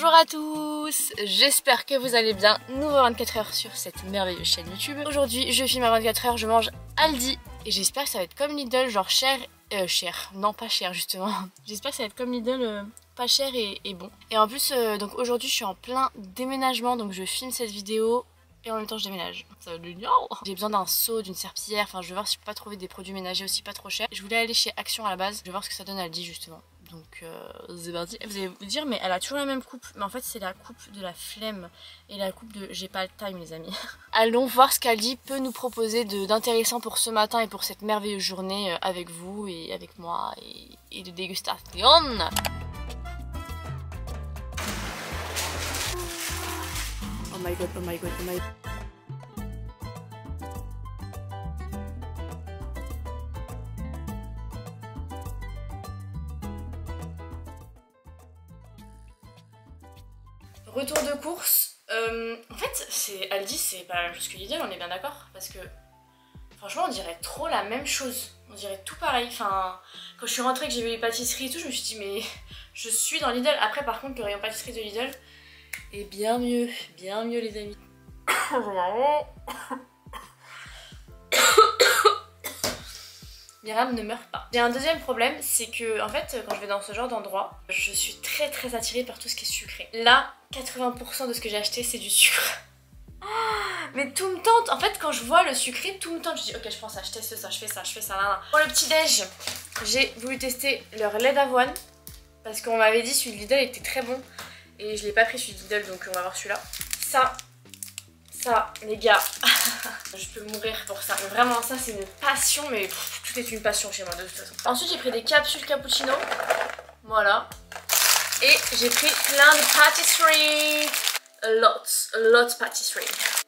Bonjour à tous, j'espère que vous allez bien. Nouveau 24 heures sur cette merveilleuse chaîne YouTube. Aujourd'hui je filme à 24 heures, je mange Aldi et j'espère que ça va être comme Lidl, genre cher, non pas cher justement. J'espère que ça va être comme Lidl, pas cher et bon. Et en plus donc aujourd'hui je suis en plein déménagement, donc je filme cette vidéo et en même temps je déménage. Ça va être génial. J'ai besoin d'un seau, d'une serpillière, enfin je vais voir si je peux pas trouver des produits ménagers aussi pas trop chers. Je voulais aller chez Action à la base, je vais voir ce que ça donne à Aldi justement. Donc c'est parti. Vous allez vous dire mais elle a toujours la même coupe. Mais en fait c'est la coupe de la flemme et la coupe de j'ai pas le time les amis. Allons voir ce qu'Aldi peut nous proposer d'intéressant pour ce matin et pour cette merveilleuse journée avec vous et avec moi et de dégustation. Oh my god, oh my god, oh my god. Retour de course. En fait, Aldi, c'est pas la même chose que Lidl, on est bien d'accord. Parce que franchement, on dirait trop la même chose. On dirait tout pareil. Enfin, quand je suis rentrée, que j'ai vu les pâtisseries et tout, je me suis dit, mais je suis dans Lidl. Après, par contre, le rayon pâtisserie de Lidl est bien mieux les amis. Myriam ne meurt pas. J'ai un deuxième problème, c'est que en fait quand je vais dans ce genre d'endroit, je suis très attirée par tout ce qui est sucré. Là, 80% de ce que j'ai acheté c'est du sucre. Mais tout me tente, en fait quand je vois le sucré, tout me tente. Je dis ok je prends ça, je teste ça, je fais ça, là. Pour le petit déj, j'ai voulu tester leur lait d'avoine parce qu'on m'avait dit celui de Lidl était très bon et je l'ai pas pris celui de Lidl donc on va voir celui-là. Ça, les gars, je peux mourir pour ça. Mais vraiment, ça, c'est une passion. Mais tout est une passion chez moi, de toute façon. Ensuite, j'ai pris des capsules cappuccino. Voilà. Et j'ai pris plein de pâtisseries. A lot pâtisserie.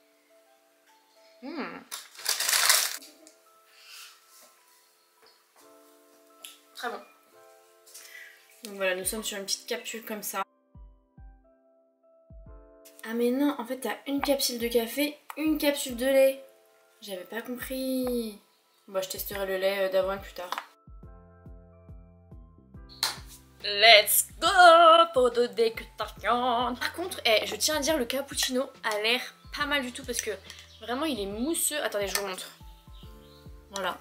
Très bon. Donc voilà, nous sommes sur une petite capsule comme ça. Ah mais non, en fait t'as une capsule de café, une capsule de lait. J'avais pas compris. Bon, je testerai le lait d'avoine plus tard. Let's go pour de dégustation. Par contre, je tiens à dire, le cappuccino a l'air pas mal du tout parce que vraiment il est mousseux. Attendez, je vous montre. Voilà,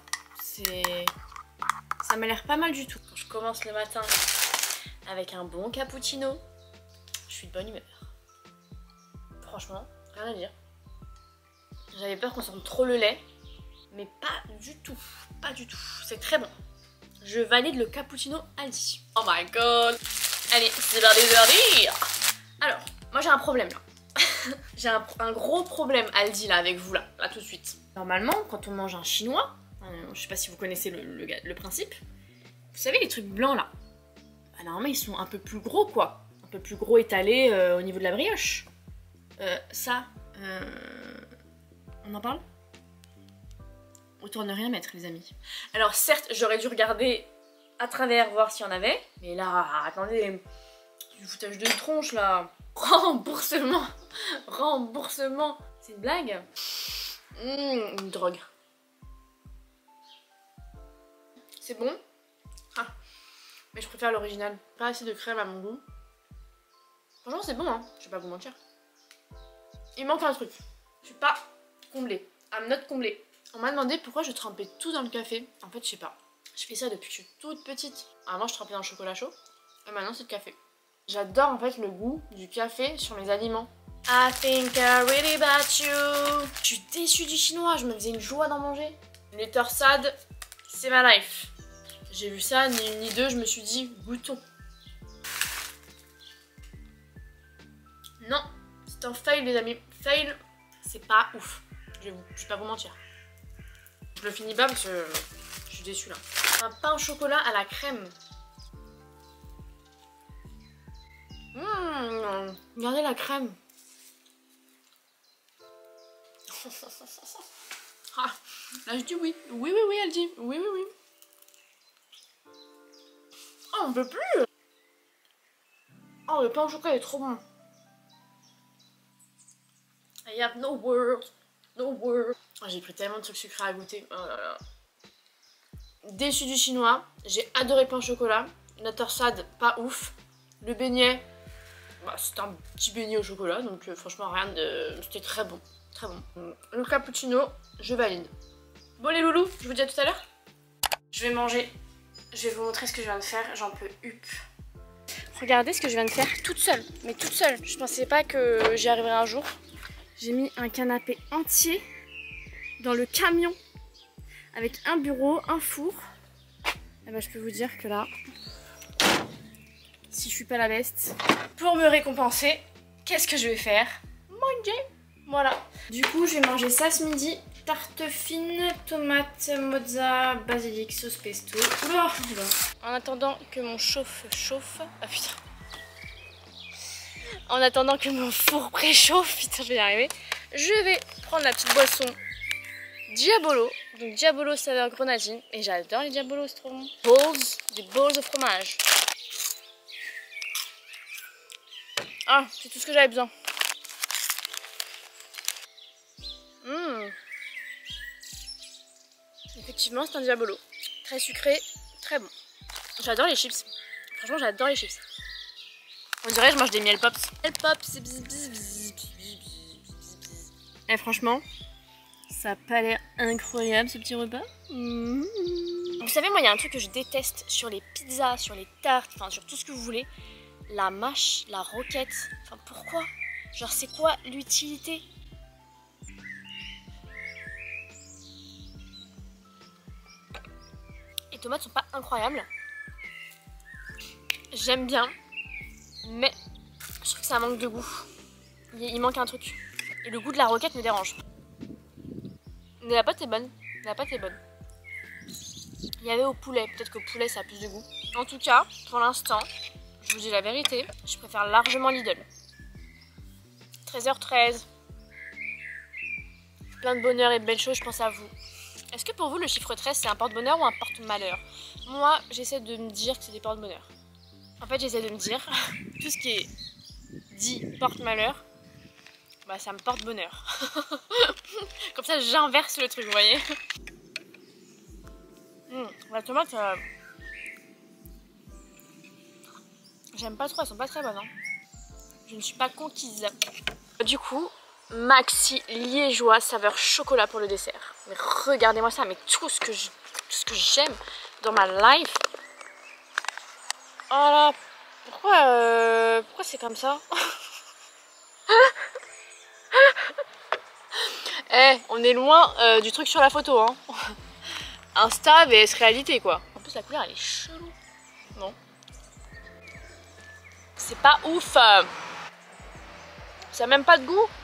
ça m'a l'air pas mal du tout. Quand je commence le matin avec un bon cappuccino, je suis de bonne humeur. Franchement, rien à dire. J'avais peur qu'on sente trop le lait, mais pas du tout, pas du tout. C'est très bon. Je valide le cappuccino Aldi. Oh my god. Allez, c'est parti. Alors, moi j'ai un problème là. J'ai un gros problème Aldi là avec vous là tout de suite. Normalement, quand on mange un chinois, je sais pas si vous connaissez le principe, vous savez les trucs blancs là, bah, normalement ils sont un peu plus gros quoi. Un peu plus gros étalés au niveau de la brioche. On en parle? Autant ne rien mettre les amis. Alors certes j'aurais dû regarder à travers voir s'il y en avait, mais là attendez, du foutage de tronche là. Remboursement, c'est une blague. Une drogue. C'est bon, mais je préfère l'original. Pas assez de crème à mon goût. Franchement c'est bon hein, je vais pas vous mentir. Il manque un truc. Je suis pas comblée. I'm not comblée. On m'a demandé pourquoi je trempais tout dans le café. En fait, je sais pas. Je fais ça depuis que je suis toute petite. Avant, je trempais dans le chocolat chaud. Et maintenant, c'est le café. J'adore en fait le goût du café sur mes aliments. I think I really about you. Je suis déçue du chinois. Je me faisais une joie d'en manger. Les torsades, c'est ma life. J'ai vu ça, ni une ni deux. Je me suis dit, goûtons. Non. C'est un fail les amis, fail, c'est pas ouf, je vais pas vous mentir. Je le finis pas parce que je suis déçue là. Un pain au chocolat à la crème. Regardez la crème. Là je dis oui, oui elle dit, oui. Oh on peut plus. Oh le pain au chocolat est trop bon. I have no words. Oh, j'ai pris tellement de trucs sucrés à goûter. Oh là là. Déçu du chinois. J'ai adoré le pain au chocolat. La torsade, pas ouf. Le beignet, Bah, c'était un petit beignet au chocolat, donc franchement rien de... C'était très bon, très bon. Le cappuccino, je valide. Bon les loulous, je vous dis à tout à l'heure. Je vais manger, je vais vous montrer ce que je viens de faire, j'en peux hup. Regardez ce que je viens de faire toute seule, mais toute seule. Je pensais pas que j'y arriverais un jour. J'ai mis un canapé entier dans le camion avec un bureau, un four. Et ben, je peux vous dire que là, si je suis pas la best, pour me récompenser, qu'est-ce que je vais faire? Manger. Voilà. Du coup, je vais manger ça ce midi. Tarte fine, tomate, mozza, basilic, sauce pesto. Oula, oula. En attendant que mon chauffe chauffe. Ah putain. En attendant que mon four préchauffe, putain, je vais y arriver. Je vais prendre la petite boisson Diabolo. Donc Diabolo saveur grenadine. Et j'adore les Diabolos, c'est trop bon. Balls, des balls de fromage. Ah, c'est tout ce que j'avais besoin. Effectivement, c'est un Diabolo. Très sucré, très bon. J'adore les chips. Franchement, j'adore les chips. On dirait que je mange des miel pops. Miel pops. Et franchement, ça a pas l'air incroyable ce petit repas. Vous savez, moi, il y a un truc que je déteste sur les pizzas, sur les tartes, enfin sur tout ce que vous voulez. La mâche, la roquette. Enfin, pourquoi? Genre, c'est quoi l'utilité? Les tomates sont pas incroyables. J'aime bien, mais je trouve que ça manque de goût. Il manque un truc. Et le goût de la roquette me dérange. Mais la pâte est bonne. La pâte est bonne. Il y avait au poulet. Peut-être qu'au poulet ça a plus de goût. En tout cas, pour l'instant, je vous dis la vérité, je préfère largement Lidl. 13h13. Plein de bonheur et de belles choses, je pense à vous. Est-ce que pour vous le chiffre 13 c'est un porte-bonheur ou un porte-malheur? Moi j'essaie de me dire que c'est des porte-bonheur. En fait j'essaie de me dire tout ce qui est dit porte-malheur, bah ça me porte bonheur. Comme ça j'inverse le truc, vous voyez. La tomate, j'aime pas trop, elles sont pas très bonnes. Hein. Je ne suis pas conquise. Du coup, maxi liégeois saveur chocolat pour le dessert. Mais regardez-moi ça, mais tout ce que j'aime dans ma life. Oh là, pourquoi c'est comme ça? Eh, on est loin du truc sur la photo, hein. Insta vs réalité, quoi. En plus, la couleur, elle est chelou. Non. C'est pas ouf. Ça a même pas de goût.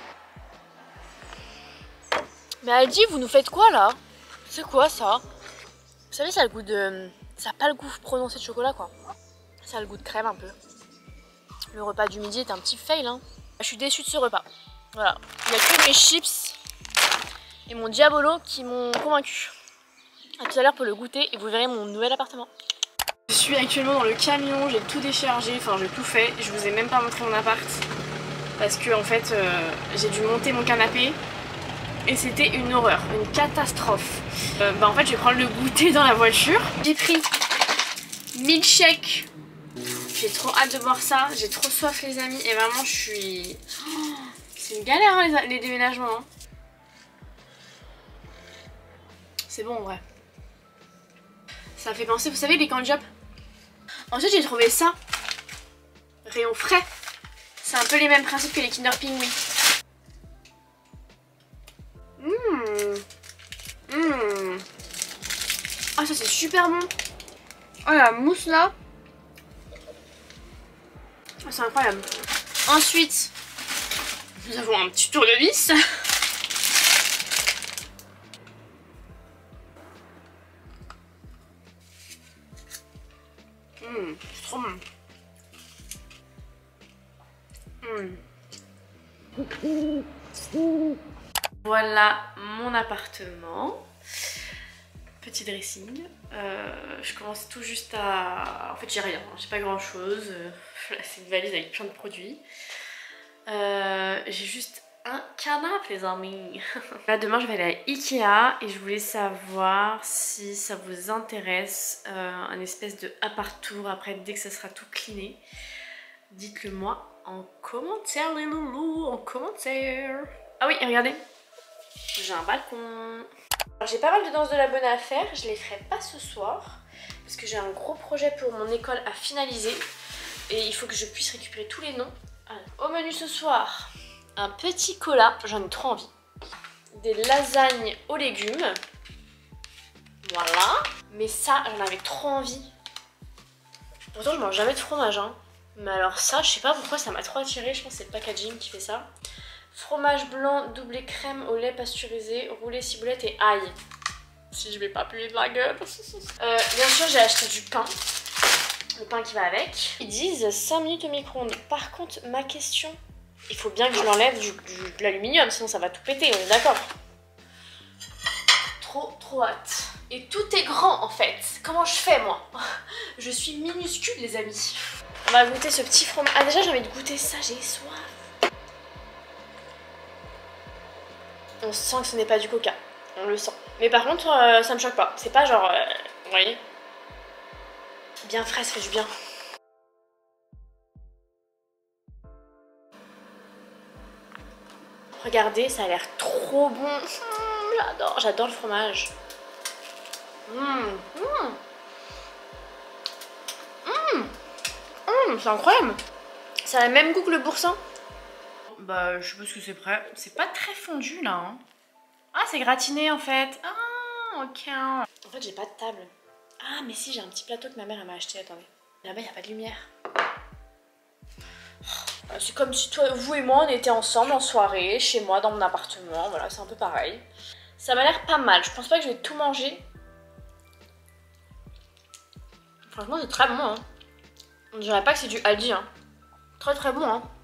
Mais Aldi, vous nous faites quoi, là? C'est quoi, ça? Vous savez, ça a le goût de... Ça a pas le goût prononcé de chocolat, quoi. Ça a le goût de crème, un peu. Le repas du midi est un petit fail, hein. Je suis déçue de ce repas. Voilà. Il n'y a que mes chips et mon Diabolo qui m'ont convaincu. A tout à l'heure pour le goûter et vous verrez mon nouvel appartement. Je suis actuellement dans le camion, j'ai tout déchargé, enfin j'ai tout fait. Je vous ai même pas montré mon appart parce que en fait j'ai dû monter mon canapé et c'était une horreur, une catastrophe. En fait je vais prendre le goûter dans la voiture. J'ai pris milkshake. J'ai trop hâte de boire ça, j'ai trop soif les amis et vraiment je suis... Oh, c'est une galère hein, les déménagements. Hein. C'est bon en vrai. Ça fait penser, vous savez, les candy shop. Ensuite j'ai trouvé ça. Rayon frais. C'est un peu les mêmes principes que les Kinder Pingui. Ah ça c'est super bon. Oh la mousse là. Oh, c'est incroyable. Ensuite, nous avons un petit tournevis. C'est trop bon. Voilà mon appartement. Petit dressing. Je commence tout juste à... En fait j'ai rien, j'ai pas grand chose. C'est une valise avec plein de produits. J'ai juste un canapé les amis. Là demain je vais aller à Ikea et je voulais savoir si ça vous intéresse un espèce de appart tour après dès que ça sera tout cleané. Dites-le moi en commentaire les loulous, en commentaire. Ah oui, regardez, j'ai un balcon. Alors j'ai pas mal de danses de l'abonné à faire, je les ferai pas ce soir parce que j'ai un gros projet pour mon école à finaliser et il faut que je puisse récupérer tous les noms. Alors, au menu ce soir, un petit cola, j'en ai trop envie. Des lasagnes aux légumes. Voilà. Mais ça, j'en avais trop envie. Pourtant, je mange jamais de fromage, hein. Mais alors ça, je sais pas pourquoi ça m'a trop attiré. Je pense que c'est le packaging qui fait ça. Fromage blanc, doublé crème au lait pasteurisé, roulé ciboulette et ail. Si je vais pas puer de la gueule. Bien sûr, j'ai acheté du pain. Le pain qui va avec. Ils disent 5 minutes au micro-ondes. Par contre, ma question, il faut bien que je l'enlève de l'aluminium, sinon ça va tout péter, on est d'accord. Trop hâte. Et tout est grand en fait. Comment je fais moi? Je suis minuscule les amis. On va goûter ce petit fromage. Ah déjà j'ai envie de goûter ça, j'ai soif. On sent que ce n'est pas du coca. On le sent. Mais par contre ça me choque pas. C'est pas genre... vous voyez? Bien frais, ça fait du bien. Regardez, ça a l'air trop bon. J'adore le fromage. C'est incroyable. Ça a le même goût que le boursin. Bah, je suppose que c'est prêt. C'est pas très fondu là. Hein. Ah, c'est gratiné en fait. Ah, ok. En fait, j'ai pas de table. Ah, mais si, j'ai un petit plateau que ma mère m'a acheté. Attendez. Là-bas, il n'y a pas de lumière. C'est comme si toi, vous et moi on était ensemble en soirée, chez moi dans mon appartement, voilà, c'est un peu pareil. Ça m'a l'air pas mal, je pense pas que je vais tout manger. Franchement c'est très bon hein. On dirait pas que c'est du Aldi hein. Très bon hein.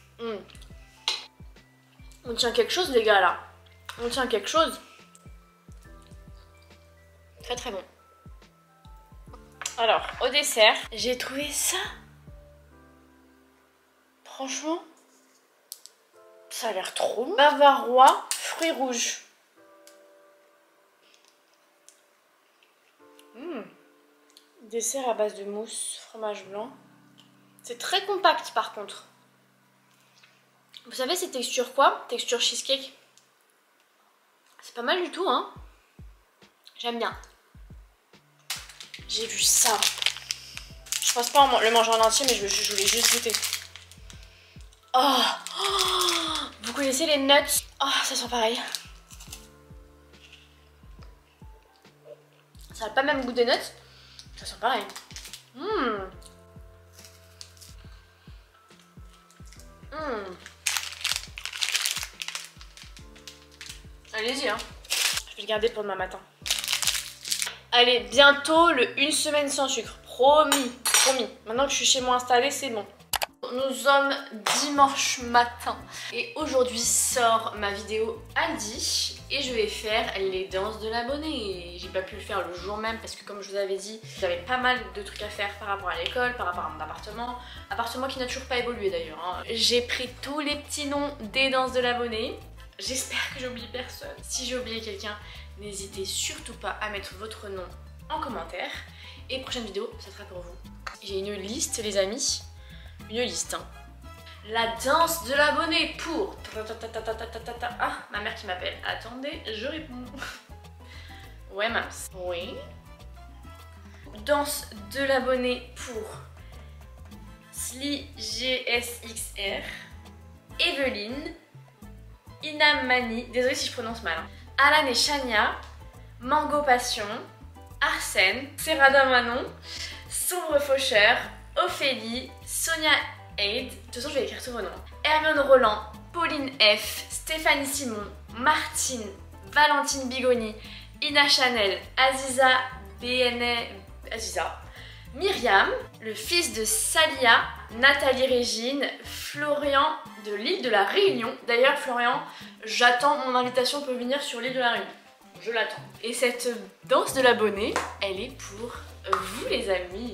On tient quelque chose les gars là. On tient quelque chose. Très bon. Alors au dessert, j'ai trouvé ça. Franchement, ça a l'air trop bon. Bavarois, fruits rouges. Dessert à base de mousse, fromage blanc. C'est très compact par contre. Vous savez c'est texture quoi? Texture cheesecake. C'est pas mal du tout hein. J'aime bien. J'ai vu ça. Je pense pas le manger en entier mais je voulais juste goûter. Oh, vous connaissez les nuts? Oh, ça sent pareil. Ça n'a pas le même goût des nuts. Ça sent pareil. Allez-y, hein. Je vais le garder pour demain matin. Allez, bientôt le 1 semaine sans sucre. Promis. Maintenant que je suis chez moi installée, c'est bon. Nous sommes dimanche matin et aujourd'hui sort ma vidéo Aldi et je vais faire les danses de l'abonné. J'ai pas pu le faire le jour même parce que comme je vous avais dit, j'avais pas mal de trucs à faire par rapport à l'école, par rapport à mon appartement qui n'a toujours pas évolué d'ailleurs. Hein. J'ai pris tous les petits noms des danses de l'abonné. J'espère que j'oublie personne. Si j'ai oublié quelqu'un, n'hésitez surtout pas à mettre votre nom en commentaire et prochaine vidéo, ça sera pour vous. J'ai une liste les amis. Une liste. Hein. La danse de l'abonné pour... Ah, ma mère qui m'appelle. Attendez, je réponds. Ouais, mince. Oui. Danse de l'abonné pour Sli GSXR, Evelyne, Inamani, désolée si je prononce mal. Hein. Alan et Shania, Mango Passion, Arsène, Serrada Manon, Sombre Faucheur, Ophélie, Sonia Aid, de toute façon je vais écrire tous vos noms. Hermione Roland, Pauline F, Stéphanie Simon, Martine, Valentine Bigoni, Ina Chanel, Aziza BNA, Aziza, Myriam, le fils de Salia, Nathalie Régine, Florian de l'île de la Réunion. D'ailleurs Florian, j'attends mon invitation pour venir sur l'île de la Réunion. Je l'attends. Et cette danse de l'abonné, elle est pour vous les amis.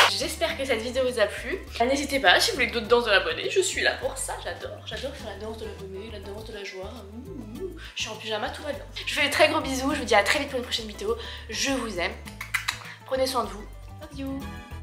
J'espère que cette vidéo vous a plu. N'hésitez pas, si vous voulez d'autres danses de l'abonné, je suis là pour ça, j'adore faire la danse de l'abonné, la danse de la joie. Je suis en pyjama, tout va bien. Je vous fais de très gros bisous, je vous dis à très vite pour une prochaine vidéo. Je vous aime. Prenez soin de vous. Love you.